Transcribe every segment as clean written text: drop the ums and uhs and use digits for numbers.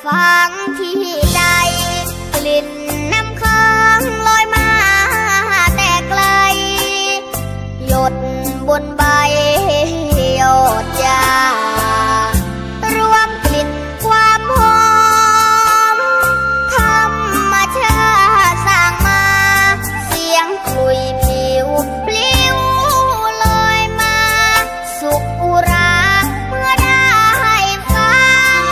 ฟังที่ใจกลิ่นน้ำค้างลอยมาแต่ไกลหยดบนใบหยดยารวมกลิ่นความหอมธรรมชาติสร้างมาเสียงคลุยผิวปลิวลอยมาสุขอุราเมื่อได้ฟัง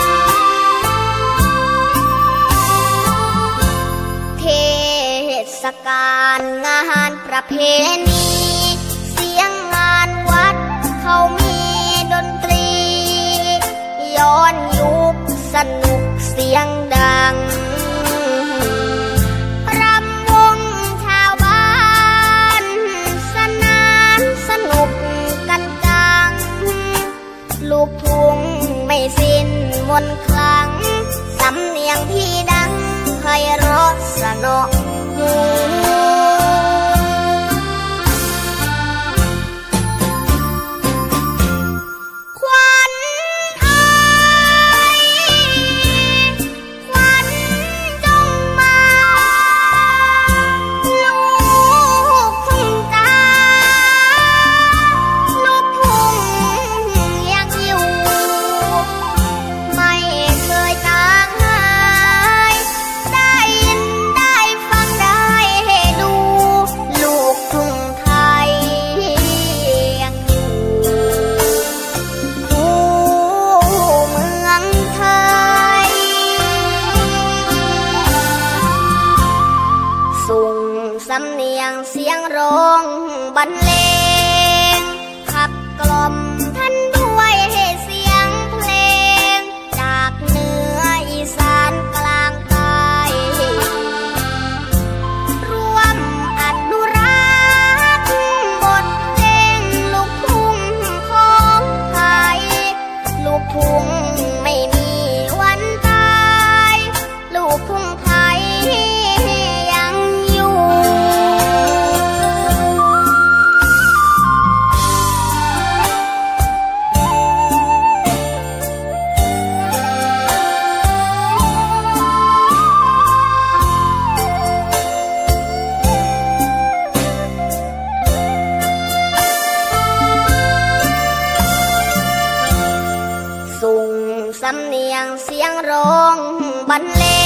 เทศกาลงานประเพณีเสียงงานวัดเขามีดนตรีย้อนยุคสนุกเสียงดังรำวงชาวบ้านสนานสนุกกันจังลูกทุ่งไม่สิ้นมนต์คลังสำเนียงที่ดังไพเราะสนอหูสำเนียงเสียงร้องบรรเลงขับกล่อมท่านด้วยเสียงเพลงจากเหนืออีสานกลางใต้ร่วมอนุรักษ์บทเพลงลูกทุ่งของไทยลูกทุ่งไม่มีวันตายลูกทุ่งไทยสำเนียงเสียงร้องบรรเล